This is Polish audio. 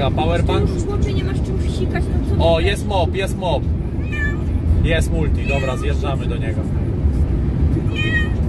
uwaga, powerbank. Już chłopie, nie masz czym wsikać, no co? O, jest mop, jest mop. Jest multi, dobra, zjeżdżamy do niego.